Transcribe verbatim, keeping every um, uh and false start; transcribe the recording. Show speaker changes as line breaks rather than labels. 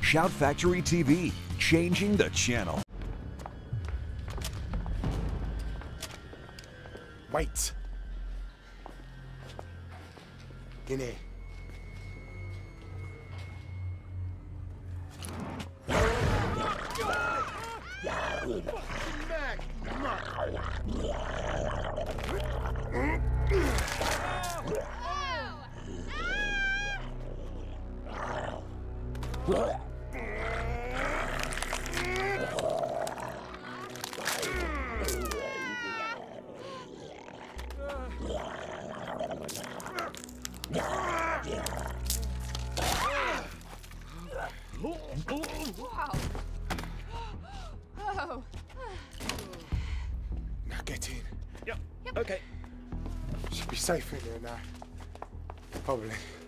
Shout Factory T V, changing the channel.
Wait. In here.
Wow. Oh.
Now get in.
Yep.
Yep.
Okay.
Should be safe in there now. Probably.